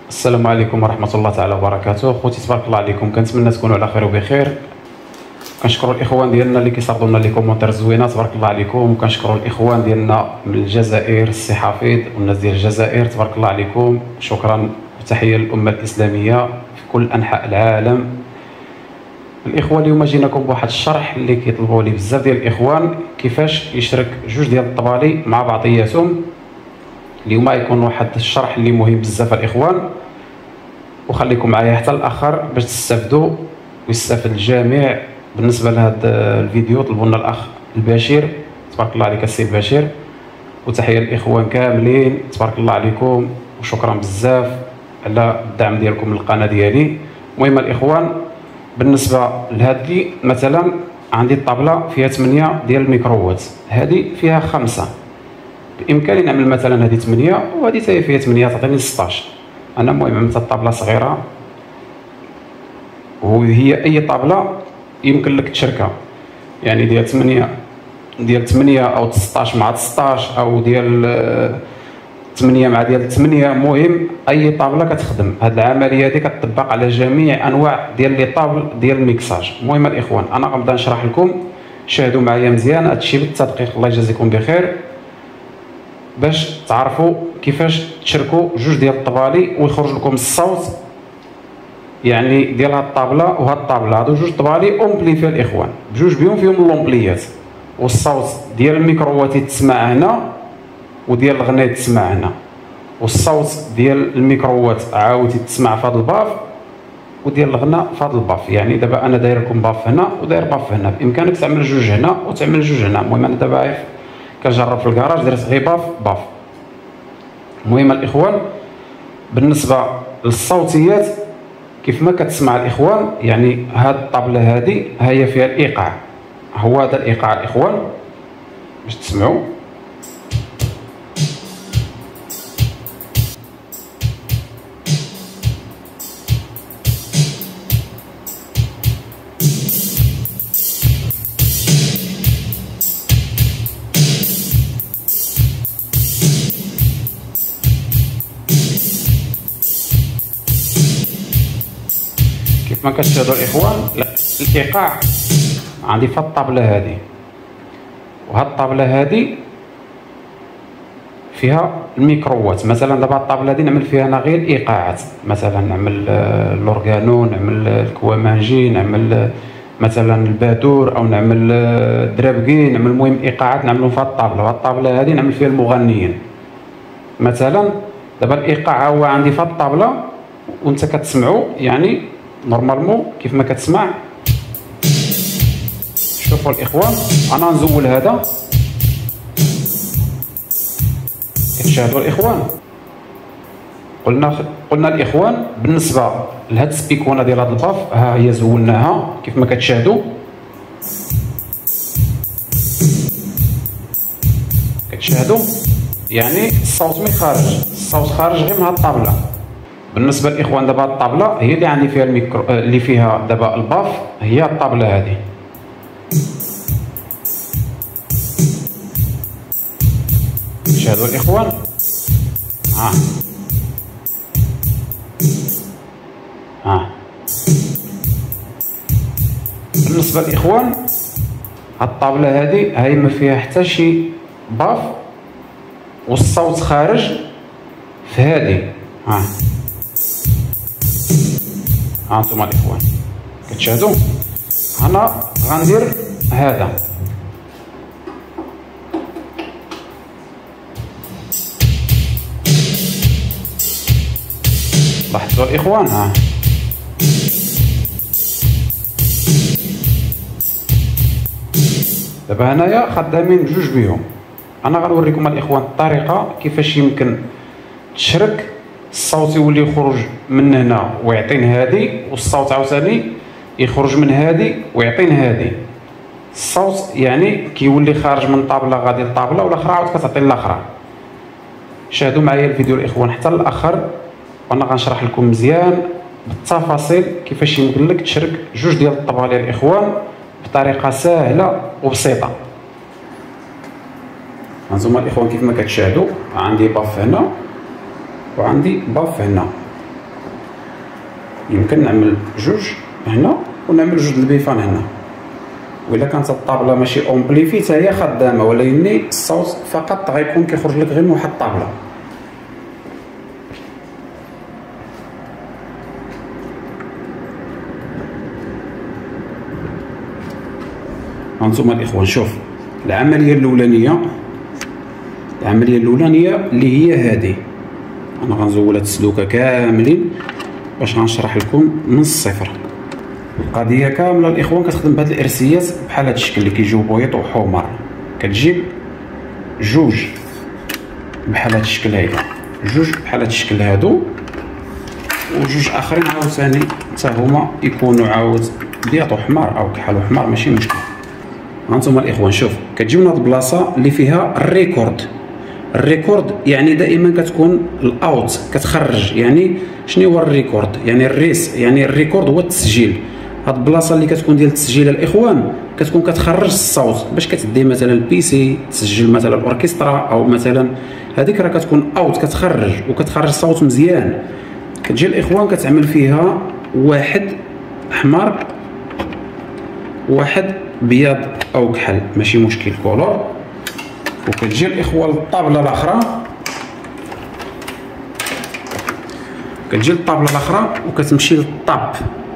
السلام عليكم ورحمة الله تعالى وبركاته. خوتي تبارك الله عليكم، كنتمنى تكونوا على خير وبخير. كنشكروا الاخوان ديالنا اللي كيصردوا لنا لي كومونتير زوينه، تبارك الله عليكم. وكنشكروا الاخوان ديالنا من الجزائر، السي حفيظ والناس ديال الجزائر، تبارك الله عليكم. شكرا وتحيه للامه الاسلاميه في كل انحاء العالم. الاخوه اليوم جيناكم بواحد الشرح اللي كيطلبوا لي بزاف ديال الاخوان، كيفاش يشرك جوج ديال الطبالي مع بعضياتهم. اليوم غيكون واحد الشرح اللي مهم بزاف الاخوان، وخليكم معايا حتى الاخر باش تستافدوا ويستافد الجميع. بالنسبه لهذا الفيديو طلبوا لنا الاخ البشير، تبارك الله عليك السي البشير، وتحيه للاخوان كاملين، تبارك الله عليكم، وشكرا بزاف على الدعم ديالكم للقناه ديالي. المهم الاخوان، بالنسبه لهذه مثلا عندي الطابله فيها 8 ديال الميكرووات، هذه فيها 5. بامكاني نعمل مثلا هذه 8 وهذه حتى فيها 8 تعطيني 16. انا المهم عملت الطابله صغيره، وهي اي طابله يمكن لك تشركها، يعني ديال 8 او 16 مع 16 او ديال 8 مع ديال 8. المهم اي طابله كتخدم. هذه العمليه هذه كتطبق على جميع انواع ديال لي طابل ديال الميكساج. المهم الاخوان، انا غنبدا نشرح لكم، شاهدوا معايا مزيان هادشي بالتدقيق، الله يجازيكم بخير، باش تعرفوا كيفاش تشركوا جوج ديال الطبالي ويخرج لكم الصوت يعني ديال هاد الطابله وهاد الطابله. هادو جوج طبالي اومبليفي الاخوان، بجوج بهم فيهم اللومبليات، والصوت ديال الميكرووات يتسمع هنا وديال الغناء يتسمع هنا، والصوت ديال الميكرووات عاود يتسمع في هاد الباف، وديال الغناء في هاد الباف. يعني دابا انا داير لكم باف هنا وداير باف هنا، بامكانك تعمل جوج هنا وتعمل جوج هنا. المهم انا دابا كنجرب في الكراج درت غير باف باف. المهم الاخوان، بالنسبه للصوتيات كيف ما كتسمع الاخوان، يعني هاد الطابله هذه هي فيها الايقاع، هو هذا الايقاع الاخوان باش تسمعوا. كيف ما كتشاهدوا الاخوان، الايقاع عندي في الطابله هذه، وهاد الطابله هذه فيها الميكرووات. مثلا دابا الطابله هذه نعمل فيها انا غير الايقاعات، مثلا نعمل الاورغانو، نعمل الكوامانجي، نعمل مثلا البادور، او نعمل الدرابكي، نعمل المهم ايقاعات نعملهم في هاد الطابله. وهاد الطابله هذه نعمل فيها المغنيين. مثلا دابا الايقاع هو عندي في هاد الطابله، وانت كتسمعوا يعني نورمالمون كيف ما كتسمع. شوفوا الاخوان، انا نزول هذا، كتشاهدوا الاخوان. قلنا الاخوان بالنسبه لهاد السبيكونه ديال هاد الباف، ها هي زولناها كيف ما كتشاهدوا. كتشاهدوا يعني الصوت مي خارج، الصوت خارج غير من هاد الطابله. بالنسبه للاخوان دابا هاد الطابله هي اللي عندي فيها الميكرو، اللي فيها دابا الباف، هي الطابله هذه. شاهدوا الاخوان، بالنسبه للاخوان هاد الطابله هذه هي ما فيها حتى شي باف، والصوت خارج في هذه. هانتوما الاخوان كتشاهدوا. انا غندير هذا، لاحظتوا الاخوان. دابا هنايا خدامين جوج بهم. انا غنوريكم الاخوان الطريقه كيفاش يمكن تشرك الصوت يولي يخرج من هنا ويعطيني هذه، والصوت عاوتاني يخرج من هذه ويعطيني هذه. الصوت يعني كيولي خارج من طابله غادي لطابله، والاخرى عاود كتعطي الاخرى. شاهدوا معايا الفيديو الاخوان حتى الاخر، وانا غنشرح لكم مزيان بالتفاصيل كيفاش يمكن لك تشرك جوج ديال الطبالي الاخوان بطريقه سهله وبسيطه. هانتوما الاخوان كيف ما كتشاهدوا، عندي باف هنا وعندي باف هنا. يمكن نعمل جوج هنا ونعمل جوج البيفان هنا. وإلا كانت الطابله ماشي اومبليفي حتى هي خدامه، ولكن الصوت فقط غيكون كيخرج لك غير من واحد الطابله. هانتوما الاخوان شوف العمليه الاولانيه اللي هي هذه. انا غنزول هاد السلوكه كاملين باش غنشرح لكم من الصفر. القضيه كامله الاخوان كتخدم بهاد الارسيات بحال هاد الشكل اللي كيجيو بويط وحمر. كتجيب جوج بحال هاد الشكل هيدا، جوج بحال هاد الشكل هادو، وجوج اخرين عاوتاني حتى هما يكونوا عاود بيض وحمار او كحل وحمار ماشي مشكل. هانتوما الاخوان شوف كتجيو لهاد البلاصه اللي فيها الريكورد يعني دائما كتكون الاوت كتخرج. يعني شنو هو الريكورد؟ يعني يعني الريكورد هو التسجيل. هاد البلاصه اللي كتكون ديال التسجيل الاخوان كتكون كتخرج الصوت باش كتدي مثلا البيسي تسجل مثلا الاوركسترا او مثلا هذيك راه كتكون اوت كتخرج وكتخرج الصوت مزيان. كتجي الاخوان كتعمل فيها واحد احمر واحد بيض او كحل ماشي مشكل كولور. وكتجي الاخوه للطابله الاخرى وكتمشي للطاب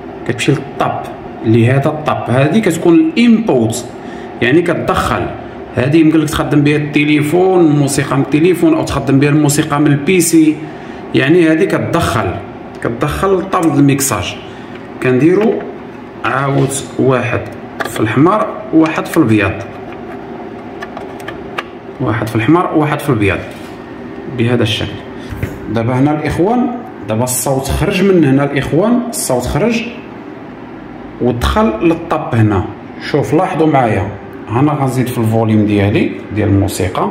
اللي هذا الطاب هذه كتكون الانبوت يعني كتدخل. هذه يمكن لك تخدم بها التليفون الموسيقى من التليفون او تخدم بها الموسيقى من البيسي. يعني هذه كتدخل لطابله الميكساج. كنديروا عاود واحد في الحمار وواحد في البيض، واحد في الحمار وواحد في البيض بهذا الشكل. دابا هنا الاخوان دابا الصوت خرج من هنا الاخوان، الصوت خرج ودخل للطاب هنا. شوف لاحظوا معايا هنا غنزيد في الفوليوم ديالي ديال الموسيقى.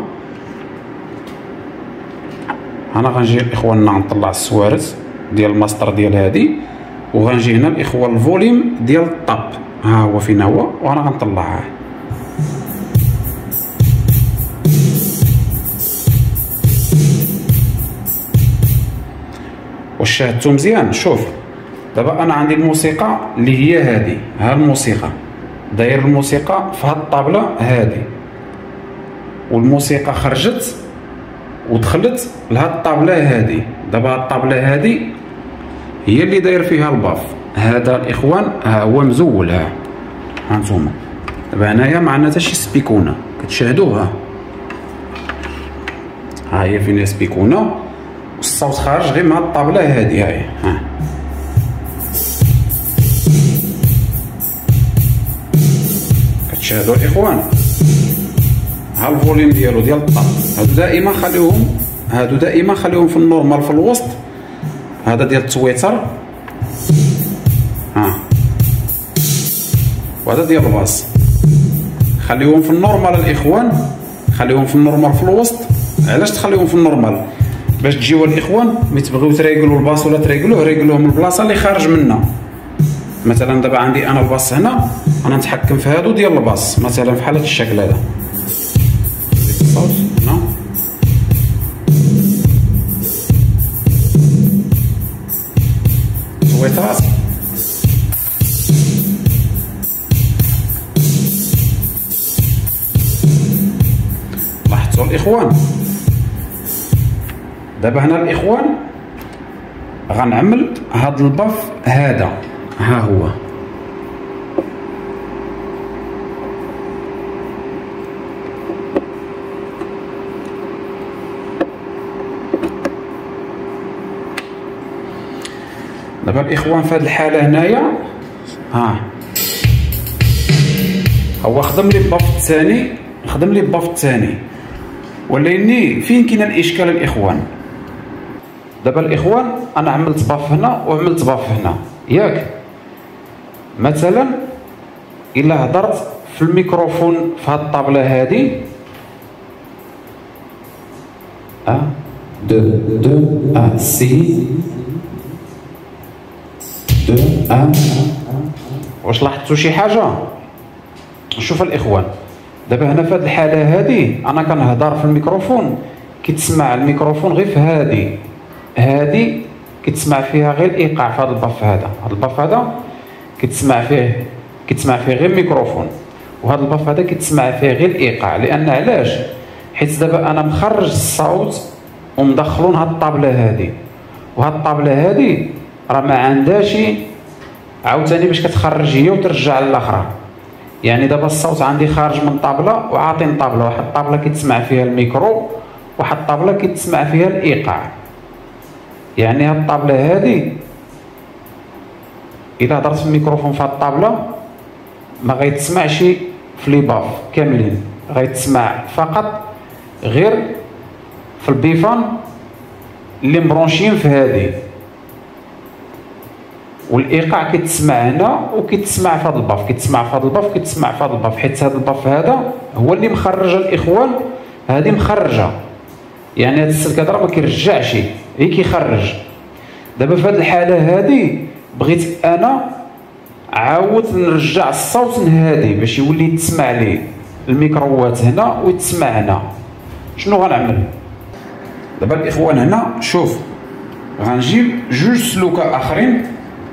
هنا غنجي الاخوان نطلع السوارت ديال الماستر ديال هذه، وغنجي هنا الاخوان الفوليوم ديال الطاب ها هو فين هو، وانا غنطلعها. واش شاهدتو مزيان؟ شوف دابا انا عندي الموسيقى اللي هي هذه، ها الموسيقى داير الموسيقى في هاد الطابله هذه، والموسيقى خرجت ودخلت لهاد الطابله هذه. دابا هاد الطابله هذه هي اللي داير فيها الباف. هذا الاخوان ها هو مزول، ها هانتوما دابا هنايا ما عندنا حتى شي سبيكونه كتشاهدوها، ها هي فين سبيكونه والصوت خارج غير من هاد الطابله هذه. هاهي ها كتشاهدوا الاخوان، ها الفوليوم ديالو ديال الطاب. هادو دائما خليهم في النورمال في الوسط. هذا ديال التويتر ها، وهذا ديال الباص خليهم في النورمال الاخوان، خليهم في النورمال في الوسط. علاش تخليهم في النورمال؟ باش تجيو الاخوان ملي تبغيو تريقلوا الباص ولا ريقلوه من البلاصه اللي خارج منها. مثلا دابا عندي انا الباص هنا، انا نتحكم في هادو ديال الباص مثلا بحال هذا الشكل هذا. نزيد الصوت هنا تويترات. لاحظتوا الاخوان دابا هنا الاخوان غنعمل هاد الباف هذا، ها هو دابا الاخوان في هاد الحاله هنايا ها هو خدم لي الباف الثاني، ولكن فين كاين الاشكال الاخوان؟ دابا الاخوان انا عملت باف هنا وعملت باف هنا ياك. مثلا الا هضرت في الميكروفون في هاد الطابله هادي دو سي دو واش لاحظتوا شي حاجه؟ شوف الاخوان دابا هنا في هاد الحاله هادي انا كنهضر في الميكروفون كيتسمع الميكروفون غير في هادي كتسمع فيها غير الايقاع في هذا الباف هذا. هذا الباف هذا كتسمع فيه غير الميكروفون، وهذا الباف هذا كتسمع فيه غير الايقاع. لان علاش؟ حيت دابا انا مخرج الصوت ومدخلون هاد الطابله هادي، وهاد الطابله هادي راه ما عندهاش عاوتاني باش كتخرج هي وترجع للاخرى. يعني دابا الصوت عندي خارج من طابله وعاطين طابله، واحد الطابله كيتسمع فيها الميكرو، واحد الطابله كيتسمع فيها الايقاع. يعني هاد الطابله هادي الا هضرت في الميكروفون في هاد الطابله ما غيتسمعش في لي باف كاملين، غيتسمع فقط غير في البيفان اللي مبرونشين في هادي، والايقاع كيتسمع هنا وكيتسمع في هذا الباف، كيتسمع في هذا الباف، كيتسمع في هذا الباف، حيت هذا الباف هذا هو اللي مخرج الاخوان. هذه مخرجه، يعني هذا السلك هذا ما كيرجعش، هي كيخرج. دابا في هذه الحاله هذه بغيت انا عاود نرجع الصوت لهادي باش يولي يتسمع لي الميكروات هنا ويتسمع هنا. شنو غنعمل دابا الاخوان؟ هنا شوف، غنجيب جوج سلوكه اخرين،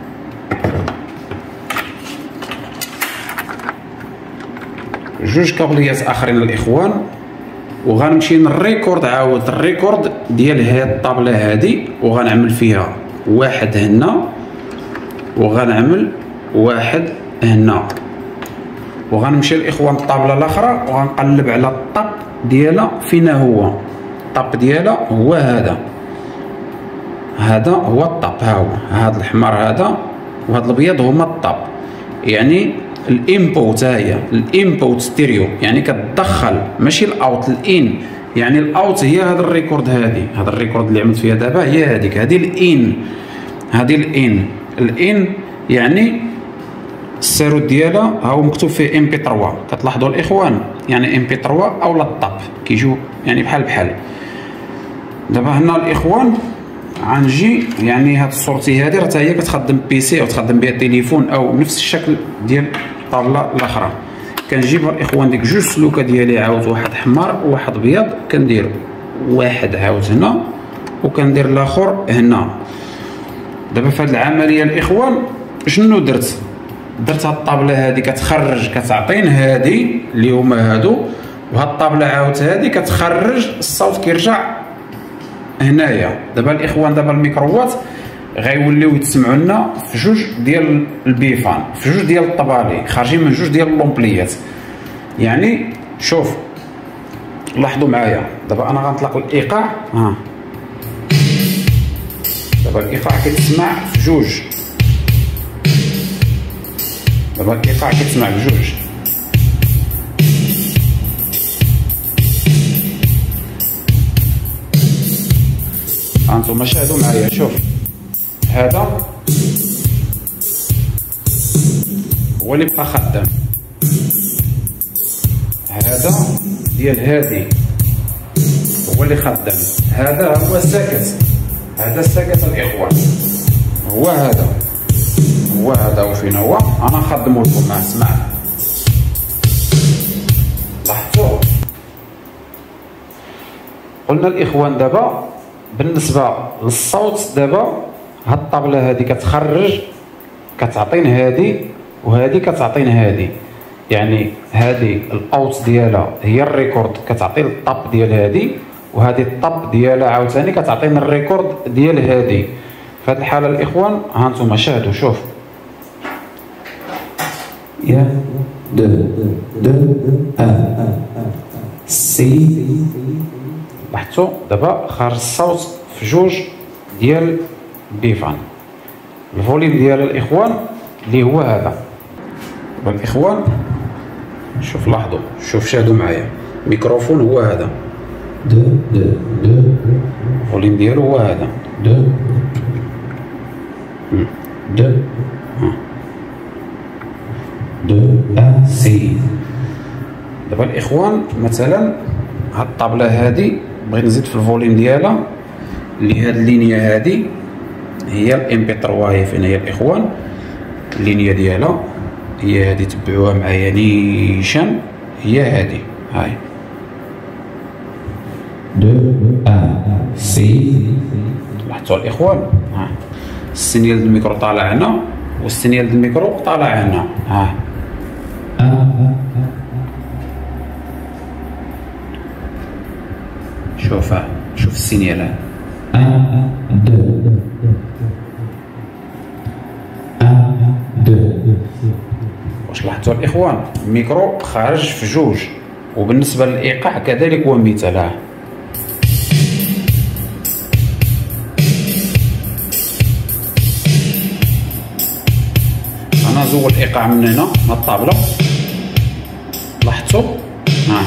جوج كابليات اخرين الاخوان، وغنمشي نريكورد عاود الريكورد ديال هاد الطابله هادي، وغنعمل فيها واحد هنا وغنعمل واحد هنا، وغنمشي الاخوان الطابله الاخرى وغنقلب على الطاب ديالها. فين هو الطاب ديالها؟ هو هذا، هذا هو الطاب، ها هو هذا الاحمر هذا وهذا الابيض هما الطاب. يعني الانبوت، ها هي الانبوت ستيريو، يعني كتدخل ماشي الاوت، الان. يعني الاوت هي هذا الريكورد، هذا الريكورد اللي عملت فيها دابا هي هذيك، هذه الان، هذه الان يعني السارود ديالها ها هو مكتوب فيه ام بي 3. كتلاحظوا الاخوان؟ يعني ام بي 3 اولا الطاب كيجيو يعني بحال بحال. دابا هنا الاخوان غنجي، يعني هاد الصورتي هادي راه هي كتخدم بيسي او تخدم بها التليفون او نفس الشكل ديال الطابله الاخرى. كنجيب الاخوان ديك جوج سلوكه ديالي، عاود واحد حمار وواحد ابيض، كندير واحد عاود هنا وكندير الاخر هنا. دابا في هاد العمليه الاخوان شنو درت هاد الطابله هادي كتخرج، كتعطين هادي اللي هما هادو، وهاد الطابله عاود هادي كتخرج الصوت كيرجع هنايا. دابا الاخوان دابا الميكروات غيوليو يتسمعوا لنا في جوج ديال البيفان، في جوج ديال الطبالي، خارجين من جوج ديال اللومبليات. يعني شوف لاحظوا معايا، دابا انا غنطلق الايقاع، دابا الايقاع كيتسمع في جوج، دابا الايقاع كيتسمع في جوج. هانتوما شاهدوا معايا، شوف هذا هو اللي بقى خدام، هذا ديال هادي هو اللي خدام، هذا هو الساكت، هذا الساكت الاخوان، هو هذا وفين هو. انا نخدمو لكم، اسمع لاحظتوا؟ قلنا الاخوان دابا بالنسبه للصوت، دابا هاد الطابله هادي كتخرج، كتعطين هادي وهادي كتعطين هادي. يعني هادي الاوت ديالها هي الريكورد، كتعطي الطاب ديال هادي، وهادي الطاب ديالها عاوتاني كتعطينا الريكورد ديال هادي. في هاد الحاله الاخوان هانتوما شاهدوا، شوف يا د سي، لاحظتوا دابا خارج الصوت في جوج ديال بيفان. الفوليم ديال الاخوان اللي هو هذا. دابا الاخوان شوف لاحظوا، شوف شاهدوا معايا، الميكروفون هو هذا، الفوليم ديالو هو هذا، سي. دابا الاخوان مثلا هاد الطابله هادي بغيت نزيد في الفوليم ديالها، اللي هاد اللينيا هادي هي الام بي 3، هي فين هي الاخوان؟ اللينيا ديالها هي هادي، تبعوها معايا نيشان، هي هادي، هاي سي. لاحظتوا الاخوان، ها السينيال ديال الميكرو طالع هنا والسينيال ديال الميكرو طالع هنا. ها شوف شوف السينيال واش لاحظتوا الاخوان؟ الميكرو خارج في جوج، وبالنسبه للايقاع كذلك هو مثال. انا زول الايقاع من هنا من الطابله، لاحظتوا؟ ها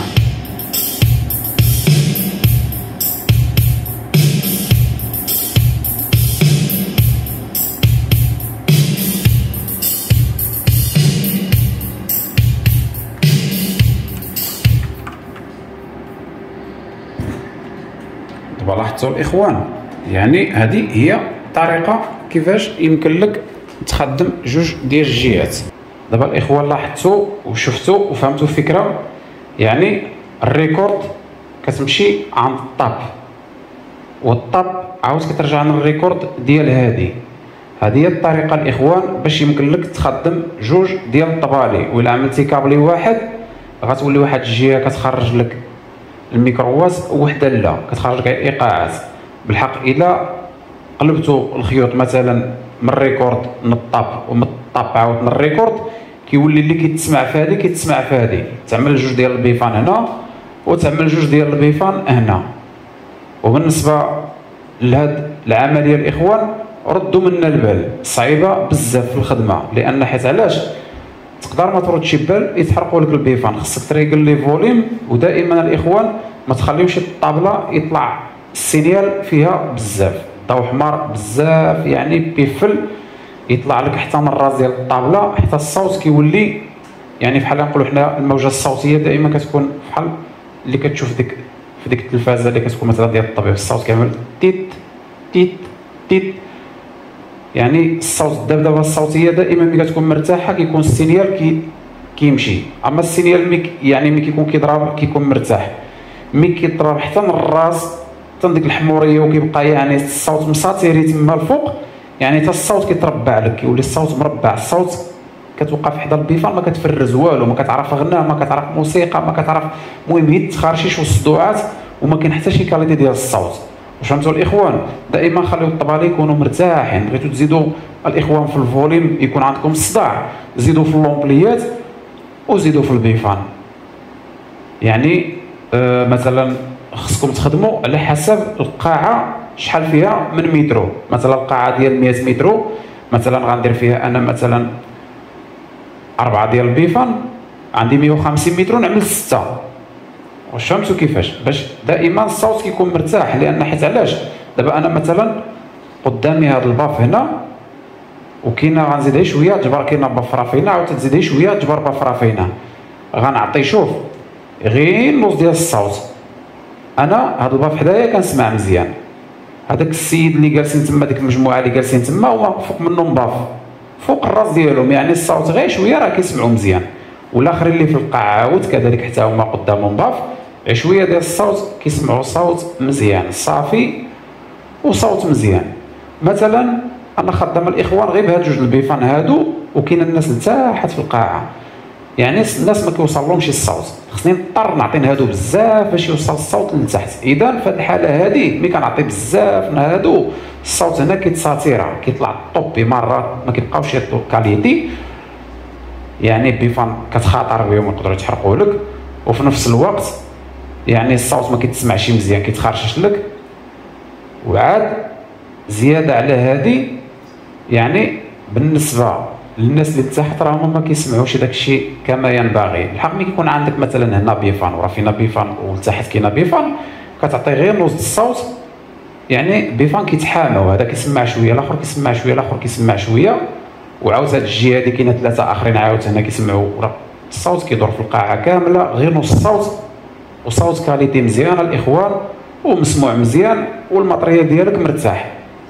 دابا لاحظتوا الاخوان، يعني هذه هي طريقه كيفاش يمكن لك تخدم جوج ديال الجهات. دابا الاخوان لاحظتوا وشفتوا وفهمتوا الفكره، يعني الريكورد كتمشي عند الطاب، والطاب عاود كترجع عند الريكورد ديال هذه هي الطريقه الاخوان باش يمكن لك تخدم جوج ديال الطبالي. وإلا عملتي كابلي واحد غتولي واحد الجهه كتخرج لك الميكروات وحده لا كتخرج لك الايقاعات. بالحق الا قلبتوا الخيوط مثلا من الريكورد من الطاب ومن الطاب عاود من الريكورد، كيولي اللي كيتسمع في هذه كيتسمع في هذه، تعمل جوج ديال البيفان هنا وتعمل جوج ديال البيفان هنا. وبالنسبه لهاد العمليه الاخوان ردوا منا البال، صعيبه بزاف في الخدمه، لان حيت علاش تقدر ما تردش بال يتحرقوا لك البيفان، خصك تريقل لي فوليم. ودائما الاخوان ما تخليوش الطابله يطلع السينيال فيها بزاف، ضوء حمار بزاف يعني بيفل يطلع لك حتى من الراس ديال الطابله، حتى الصوت كيولي يعني بحال نقولوا حنا الموجه الصوتيه دائما كتكون بحال اللي كتشوف في ديك التلفازه اللي كتكون مثلا ديال الطبيب، الصوت كيعمل تيت تيت تيت، يعني الصوت الدبدبه الصوتيه دائما ملي كتكون مرتاحه كيكون السينيال كيمشي. اما السينيال يعني ملي كيكون كيضرب كيكون مرتاح، ملي كيضرب حتى من الراس حتى ديك الحموريه وكيبقى يعني الصوت مساطيري تما الفوق، يعني حتى الصوت كيتربع لك، كيولي الصوت مربع، الصوت كتوقف حدا البيفان ما كتفرز والو، ما كتعرف غناء، ما كتعرف موسيقى، ما كتعرف، المهم هي التخرشيش والصدوعات، وما كاين حتى شي كاليتي ديال الصوت. واش فهمتوا الاخوان؟ دائما خليو الطبالي يكونوا مرتاحين. بغيتوا تزيدوا الاخوان في الفوليم يكون عندكم الصداع، زيدوا في اللومبليات وزيدوا في البيفان. يعني مثلا خصكم تخدموا على حسب القاعه شحال فيها من مترو. مثلا القاعه ديال 100 مترو مثلا غندير فيها انا مثلا 4 ديال البيفان، عندي 150 مترو نعمل 6. واش فهمتوا كيفاش؟ باش دائما الصوت كيكون مرتاح. لان حيت علاش دابا انا مثلا قدامي هذا الباف هنا وكاينه غنزيد غير شويه تجبر، كاينه بافرافينه عاود تزيد غير شويه تجبر بافرافينه، غنعطي شوف غير نص ديال الصوت. انا هذا الباف حدايا كنسمع مزيان، هذاك السيد اللي جالسين تما ديك المجموعه اللي جالسين تما هو فوق منهم باف فوق الراس ديالهم، يعني الصوت غير شويه راه كيسمعوا مزيان. والاخرين اللي في القاعه عاود كذلك حتى هما قدامهم باف، غير شويه ديال الصوت كيسمعوا صوت مزيان صافي وصوت مزيان. مثلا انا خدام الاخوان غير بهاد جوج البيفان هادو، وكاين الناس لتحت في القاعه، يعني الناس ما كيوصلهمش الصوت، خصني نضطر نعطي هادو بزاف باش يوصل الصوت لتحت. اذا في هاد الحاله هادي ملي كنعطي بزاف من هادو الصوت هنا كيتساتيرا كيطلع طوبي مرات ما كيبقاوش يعطوا كاليتي، يعني بيفان كتخاطر بهم يقدروا يتحرقوا لك، وفي نفس الوقت يعني الصوت ما كيتسمعش مزيان كيتخرشش لك. وعاد زياده على هذه يعني بالنسبه للناس اللي تحت راهم ما كيسمعوش داك الشيء كما ينبغي. الحق ملي كيكون عندك مثلا هنا بيفان وراه فينا بيفان ولتحت كاينه بيفان كتعطي غير نص الصوت، يعني بيفان كيتحامى وهذا كيسمع شويه الاخر كيسمع شويه الاخر كيسمع شويه، وعاود هاد الجهه هادي كاينه 3 اخرين عاود هنا كيسمعوا الصوت كيدور في القاعه كامله غير نص الصوت، وصوت كاليتي مزيان الاخوان ومسموع مزيان والماتريال ديالك مرتاح.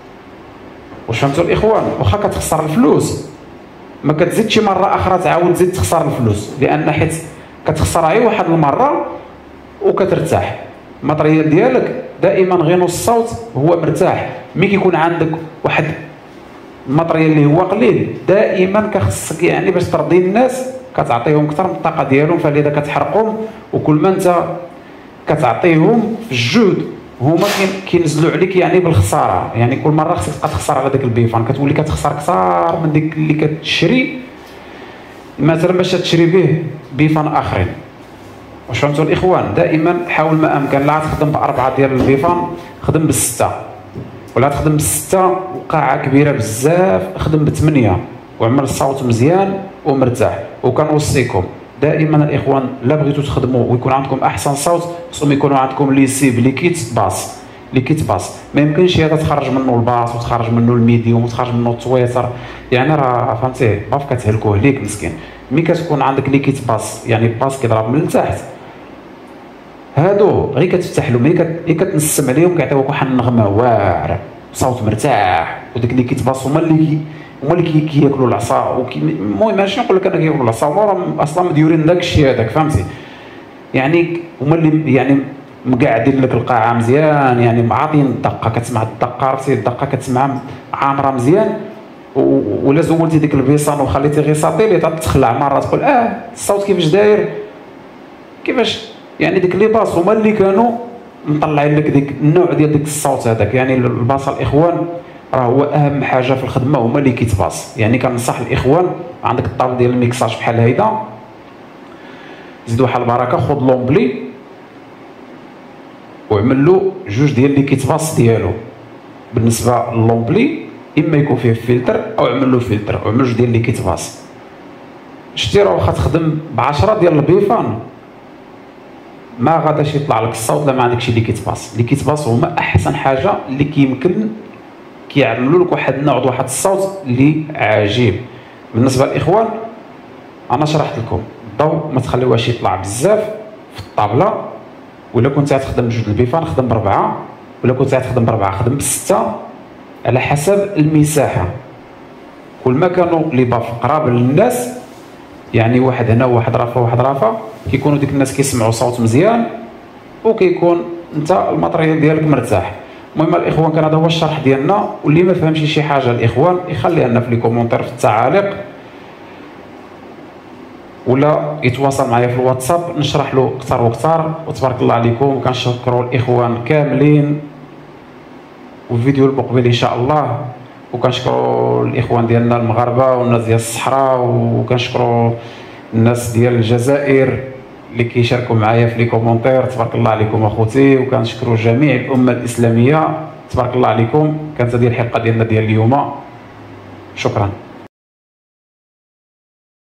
واش فهمتوا الاخوان؟ واخا كتخسر الفلوس ما كتزيدش مره اخرى تعاود تزيد تخسر الفلوس، لان حيت كتخسرها غير واحد المره وكترتاح. الماتريال ديالك دائما غير نص الصوت هو مرتاح، ملي كيكون عندك واحد الماتريال اللي هو قليل دائما كخصك يعني باش ترضي الناس كتعطيهم اكثر من الطاقه ديالهم، فلذا كتحرقهم، وكل ما انت كتعطيهم في الجهد هما كينزلوا عليك يعني بالخساره. يعني كل مره خصك تبقى تخسر على داك البيفان، كتولي كتخسر اكثر من ديك اللي كتشري مثلا باش تشري به بيفان اخرين. واش فهمتوا الاخوان؟ دائما حاول ما امكن لا تخدم ب4 ديال البيفان، خدم ب6، ولا تخدم ب6 وقاعه كبيره بزاف خدم ب8 وعمل الصوت مزيان ومرتاح. وكنوصيكم دائما الاخوان لا بغيتوا تخدموا ويكون عندكم احسن صوت خصهم يكونوا عندكم لي سيب لي كيت باس. لي كيت باس ما يمكنش هذا تخرج منه الباس وتخرج منه الميديوم وتخرج منه التويتر، يعني راه فهمتي باف كتهلكوه ليك مسكين. ملي كتكون عندك لي كيت باس يعني باس كيضرب من التحت، هادو غير كتفتح لهم غير كتنسم عليهم كيعطيوك واحد النغمه واعره صوت مرتاح. وديك لي كيت باس هما اللي كياكلوا العصا. المهم ماشي نقول لك انا كياكلوا العصا، هما اصلا مديورين داك الشيء هذاك فهمتي. يعني هما اللي يعني مقعدين لك القاعه مزيان، يعني معاطين الدقه، كتسمع الدقه، عرفتي الدقه كتسمع عامره مزيان. ولا زولتي ديك البيصان وخليتي غير ساطيلي تتخلع مره تقول الصوت كيفاش داير كيفاش. يعني ديك لي باص هما اللي كانوا مطلعين لك ديك النوع ديال ديك الصوت هذاك. يعني الباص الاخوان راه هو اهم حاجه في الخدمه هما اللي كيتباص. يعني كنصح الاخوان عندك الطاول ديال الميكساج بحال هيدا زيد واحد البركه، خذ لومبلي وعمل له 2 ديال لي كيتباص ديالو. بالنسبه للومبلي اما يكون فيه فلتر او عمل له فلتر وعمل 2 ديال لي كيتباص. شتي راه واخا تخدم ب10 ديال البيفان ما غاداش يطلع لك الصوت لا ما عندكش لي كيتباص. لي كيتباص هما احسن حاجه اللي كيمكن كيعملوا لك واحد النوع واحد الصوت اللي عجيب. بالنسبه للاخوان انا شرحت لكم الضوء ما تخليوهاش يطلع بزاف في الطابله، ولا كنت غتخدم ب2 البيفان خدم ب4، ولا كنت غتخدم ب4 خدم ب6 على حسب المساحه. كل ما كانوا لي باف قراب للناس، يعني واحد هنا وواحد رافه وواحد رافه، كيكونوا ديك الناس كيسمعوا صوت مزيان وكيكون انت الماتريال ديالك مرتاح. المهم الاخوان كان هذا هو الشرح ديالنا، واللي ما فهمش شي حاجه الاخوان يخليها لنا في لي كومونتير في التعاليق، ولا يتواصل معايا في الواتساب نشرح له اكثر واكثر. وتبارك الله عليكم، كنشكروا الاخوان كاملين والفيديو المقبل ان شاء الله. وكنشكروا الاخوان ديالنا المغاربه والناس ديال الصحراء، وكنشكروا الناس ديال الجزائر اللي كيشاركوا معايا في لي كومونتير. تبارك الله عليكم اخوتي، وكنشكروا جميع الامه الاسلاميه. تبارك الله عليكم. كانت هذه الحلقه ديالنا ديال اليوم، شكرا.